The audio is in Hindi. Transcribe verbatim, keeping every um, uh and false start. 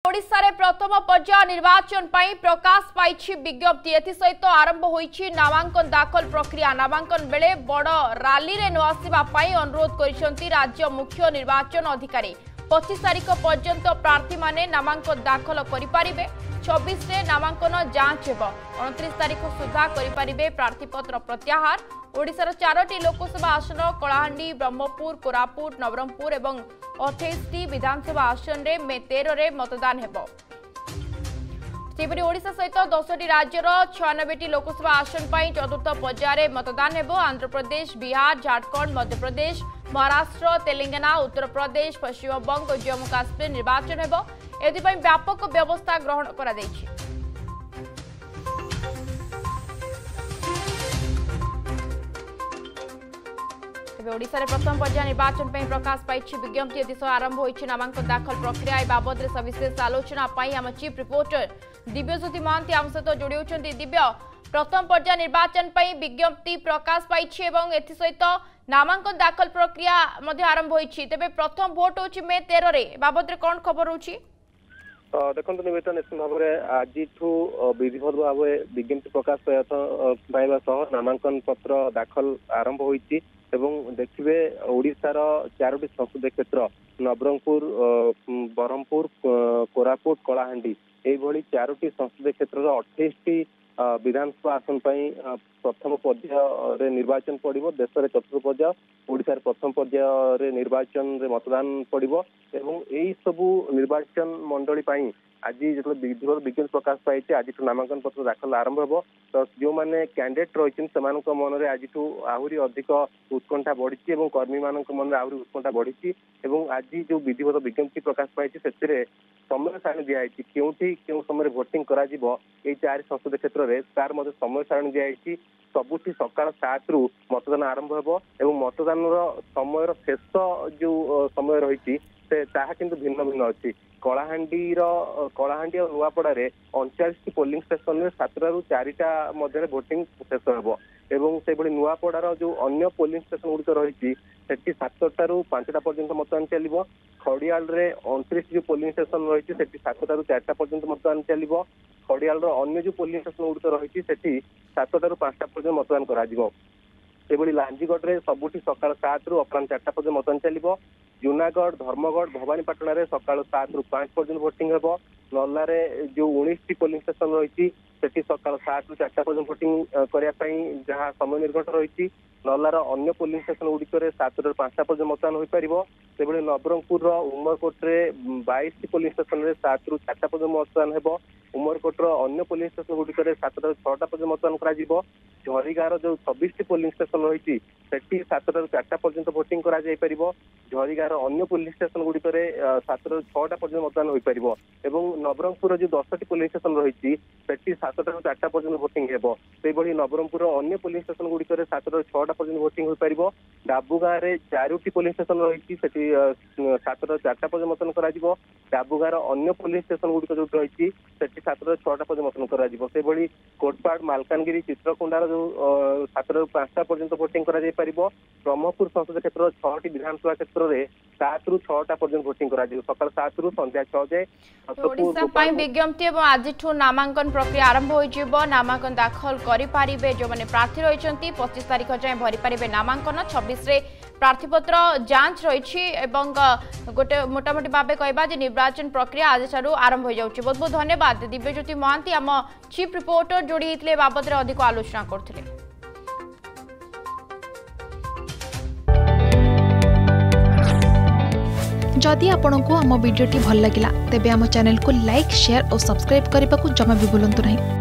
ओडिशा रे प्रथम पर्याय निर्वाचन पर प्रकाश पाई विज्ञप्ति एसहित आरंभ होईछि नामांकन दाखल प्रक्रिया। नामांकन बेले बड़ राली रे न आसिबा पई अनुरोध करिसेंती राज्य मुख्य निर्वाचन अधिकारी। पच्चीस तारीख पर्यंत प्रार्थी माने नामांकन दाखल करि पारिबे। छब्बीस रे नामांकन जांच हेबो। उनतीस तारीख सुधा करि पारिबे प्रार्थीपत्र प्रत्याहार। ओडिशार चारोटी लोकसभा आसन कलाहांडी, ब्रह्मपुर, कोरापुट, नवरंगपुर एवं अठाईस टी विधानसभा आसन रे मे तेरह रे मतदान हेबो। सेपरि ओडिशा सहित दस टी राज्यर छियानबे टी लोकसभा आसन पर चतुर्थ पर्याय मतदान हेबो। आंध्र प्रदेश, बिहार, झारखंड, मध्य प्रदेश, महाराष्ट्र, तेलंगाना, उत्तर प्रदेश, पश्चिम बंग और जम्मू काश्मीर निर्वाचन हेबो। एथिपाई व्यापक व्यवस्था ग्रहण करा दैछि। ओडिशा रे प्रथम पर्याय निर्वाचन पर प्रकाश पाई विज्ञप्ति एसह आरंभ होईछि नामांकन दाखल प्रक्रिया। बाबद सविशेष आलोचना पाई आम चीफ रिपोर्टर दिव्यज्योति महांती आम सहित जोड़ी होती। दिव्य, प्रथम पर्याय निर्वाचन पर विज्ञप्ति प्रकाश पाई सहित नामांकन दाखल प्रक्रिया आरंभ होईछि। तेबे प्रथम भोट होछि मे तेरह रे बाबद कौन खबर होछि? देखो निवेदन निश्चित भाव में आज विधिवत भाव विज्ञप्ति प्रकाश पाइबा सह नामांकन पत्र दाखल आरंभ होईछि। एवं देखिए ओडिशार चारोटी संसदीय क्षेत्र नवरंगपुर, ब्रह्मपुर, कोरापुट, कलाहांडी यही चारोटी संसदीय क्षेत्र अठाईस टी विधानसभा आसन पर प्रथम पर्याय निर्वाचन पड़ो। देश में चतुर्थ पर्याय, ओडिशा प्रथम पर्याय निर्वाचन मतदान पड़ो। एवं यही सबू निर्वाचन मंडली आज जो विधिवत विज्ञप्ति प्रकाश पाई आज नामांकन पत्र दाखल आरंभ हो। तो जो मैंने कैंडिडेट रही मन में आज आहरी अधिक उत्कंठा बढ़ी और कर्मी मान मन में आहरी उत्कंठा बढ़ी। आज जो विधिवत विज्ञप्ति प्रकाश पाई से समय सारणी दिखाई क्योंकि क्यों समय भोटिंग करा चार संसदीय क्षेत्र में तार मध्य समय सारणी दिखाई सबुठी सकाल सात रु मतदान आरंभ हो। मतदान समय शेष जो समय रही किंतु भिन्न भिन्न अच्छी। कलाहांडी कलाहांडी और नुआपड़ा अड़चाश टी पोलिंग स्टेशन में सातटा रु चारिटा मध्य भोटिंग शेष हो। एवं से नुआपड़ार जो अन्य पोलिंग स्टेशन गुड़िक रही सातटा रु पांचटा पर्यंत मतदान चलो। खड़ियाल उनतीस जो पोलिंग स्टेशन रही सातटा रु चार्टा पर्यंत मतदान चलो। खड़ियाल अन्य जो पोलिंग स्टेशन गुड़िक रही सातटा रु पांचटा पर्यंत मतदान कर। लांजीगढ़ में सबुठी सकाल सात रु अपराह चार्टा पर्यंत मतदान चलो। जूनागढ़, धर्मगढ़, भवानीपाटना रे सकाल सात रु पांच पर्यंत भोटिंग हेबो। नल्लारे जो उन्नीस टी पोलिंग स्टेशन रही सकाल सात रु चार्टा पर्यंत भोटिंग करने जहाँ समय निर्घंट रही। नल्लार अन्य पोलिंग स्टेशन गुड़िक सात रु पांचटा पर्यंत मतदान हो पार। से नवरंगपुर उमरकोट में बाईस टी पोलिंग स्टेशन में सात रु चार्टा पर्यंत मतदान हो। उमरकोटर अन्य पोलिंग स्टेशन गुड़िक सातटा रु छटा पर्यंत मतदान कर। झरीगार जो छब्बीस टी पोलिंग स्टेशन रही सातटा रु चार्टा पर्यंत भोटिंग कर। झरीगार अन्य पोलिंग स्टेशन गुड़िक सातटा रु छटा पर्यंत मतदान हो पार। नवरंगपुर जो दस टी पोलिंग स्टेशन रही सातटा रु चार्टा पर्यंत भोटिंग हेबो। से नवरंगपुर अन्य पोलिंग स्टेशन गुड़िक सातटा रु छटा पर्यंत भोटिंग हो पार। डाबुगाँ में चारोटी पोलिंग स्टेशन रही सातटा चार्टा पर्यंत मतदान कर। डाबुगाँर अन्य पोलिंग स्टेशन गुड़िक जो रही सातटा छटा पर्यंत मतदान कर। कोटपाड़, मालकानगिरी, चित्रकोंडार जो सातटा पांचटा पर्यंत भोटिंग कर। ब्रह्मपुर संसदीय क्षेत्र छटी विधानसभा क्षेत्र में सात रु छटा पर्यंत भोटिंग कर सकाल सात रु संध्या छह जाए। ओडिशा विज्ञप्ति और आज नामांकन प्रक्रिया आरंभ हो। नामांकन दाखल करें जो मैंने प्रार्थी रही पच्चीस तारीख जाए भरी पारे नामांकन। छब्बीस रे प्रार्थीपत्र जांच रही गोटे मोटामोटी भाव कहवा निर्वाचन प्रक्रिया आज आरंभ हो जाऊँगी। बहुत बहुत धन्यवाद दिव्यज्योति महांती आम चीफ रिपोर्टर जोड़ी होते बाबद अधिक आलोचना करते। जदि आपंक आम भिडी भल लगा तेब आम चैनल को लाइक, शेयर और सब्सक्राइब करने को जमा भी भूलु नहीं।